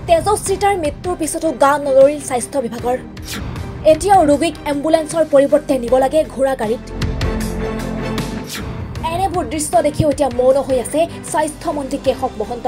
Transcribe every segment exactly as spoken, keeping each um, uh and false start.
তেজস্বিতাৰ মৃত্যুৰ পিছতো গা নলৰিল স্বাস্থ্য বিভাগৰ এতিয়াও ৰোগীক এম্বুলেন্সৰ পৰিৱৰ্তে নিব লাগে ঘোঁৰা গাড়ীত এনেবোৰ দৃশ্য দেখিও এতিয়া মৌন হৈ আছে স্বাস্থ্যমন্ত্ৰী কেশৱ মহন্ত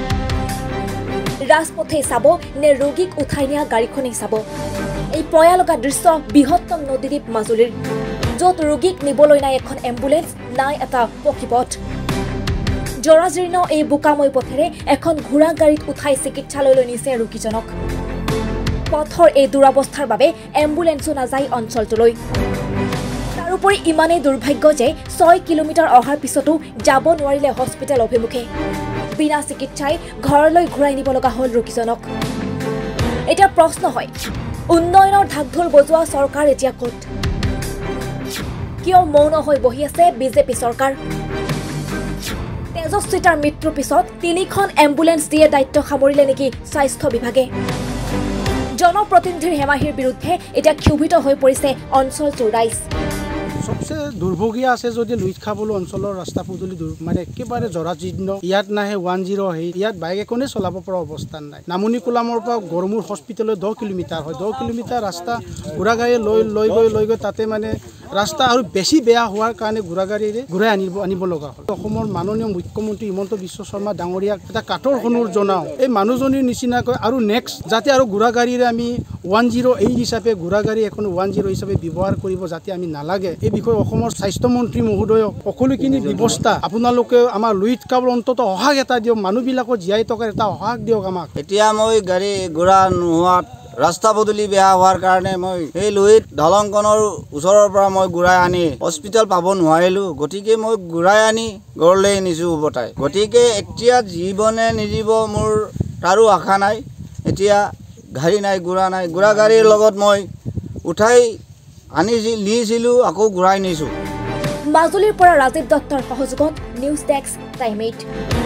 ৰাজপথে চাব নে ৰোগীক উঠাই নিয়া গাড়ীখনেই চাব এই পয়ালগা দৃশ্য বৃহত্তম নদীদ্বীপ মাজুলীৰ য'ত ৰোগীক নিবলৈ নাই এখন এম্বুলেন্স নাই এটা পক্ষীপথ জৰাজীৰ্ণ এই বোকাময় পথেৰে এখন ঘোঁৰা গাড়ীত উঠাই চিকিৎসালয়লৈ নিছে ৰোগীজনক পথৰ এই দুৰৱস্থাৰ বাবে এম্বুলেন্সো নাযায় অঞ্চলটোলৈ তাৰোপৰি ইমানেই দুৰ্ভাগ্য যে ছয় কিলোমিটাৰ অহাৰ পিছতো যাব নোৱাৰিলে হস্পিটেল অভিমুখে বিনা চিকিৎসাই ঘৰলৈ ঘূৰাই নিব লগা হ'ল ৰোগীজনক এতিয়া প্ৰশ্ন হয় উন্নয়নৰ ঢাকঢোল বজোৱা চৰকাৰ এতিয়া ক'ত কিয় মৌন হৈ বহি আছে বিজেপি চৰকাৰ তেজস্বিতাৰ মৃত্যুৰ পিছত তিনিখন এম্বুলেন্স দিয়ে দায়িত্ব সামৰিলে নেকি স্বাস্থ্য বিভাগে জনপ্ৰতিনিধিৰ হেমাহিৰ বিৰুদ্ধে এতিয়া ক্ষোভিত হৈ পৰিছে অঞ্চলটোৰ ৰাইজ সবচে দুৰ্ভগীয়া আছে যদি লুইত খাবলৈ অঞ্চলৰ ৰাস্তা পদূলি মানে একেবাৰে জৰাজীৰ্ণ ইয়াত নাহে ওৱান জিৰ' সেই ইয়াত বাইক এখনে চলাব পৰা অৱস্থা নাই নামনি কোলামৰ পৰা গড়মূৰ হস্পিটেললৈ দহ কিলোমিটাৰ হয় দহ কিলোমিটাৰ ৰাস্তা ঘোঁৰা গাড়ী লৈ লৈ গৈ লৈ গৈ তাতে মানে ৰাস্তা আৰু বেছি বেয়া হোৱাৰ কাৰণে ঘোঁৰা গাড়ীৰে ঘূৰাই আনিব আনিব লগা হ'ল অসমৰ মাননীয় মুখ্যমন্ত্ৰী হিমন্ত বিশ্ব শৰ্মা ডাঙৰীয়াক এটা কাঠৰ সনুৰ জনাওঁ এই মানুহজনীৰ নিচিনাকৈ আৰু নেক্সট যাতে আৰু ঘোঁৰা গাড়ীৰে আমি ওৱান জিৰ' এইট হিচাপে ঘোঁৰা গাড়ী এখন ওৱান জিৰ' হিচাপে ব্যৱহাৰ কৰিব যাতে আমি নালাগে এই বিষয়ে অসমৰ স্বাস্থ্যমন্ত্ৰী মহোদয়ক সকলোখিনি ব্যৱস্থা আপোনালোকে আমাৰ লুইত কাবৰ অন্তত সহায় এটা দিয়ক মানুহবিলাকৰ জীয়াই থকাৰ এটা সহায় দিয়ক আমাক এতিয়া মই গাড়ী ঘোঁৰা নোহোৱাত ৰাস্তা পদূলি বেয়া হোৱাৰ কাৰণে মই এই লুইত দলংখনৰ ওচৰৰ পৰা মই ঘূৰাই আনি হস্পিটেল পাব নোৱাৰিলোঁ গতিকে মই ঘূৰাই আনি ঘৰলৈ নিছোঁ উভতাই গতিকে এতিয়া জীৱনে নিজিব মোৰ তাৰো আশা নাই এতিয়া গাড়ী নাই ঘোঁৰা নাই ঘোঁৰা গাড়ীৰ লগত মই উঠাই আনিছিল নিছিলোঁ আকৌ ঘূৰাই নিছোঁ মাজুলীৰ পৰা ৰাজীৱ দত্তৰ সহযোগত নিউজ ডেস্ক টাইম এইট।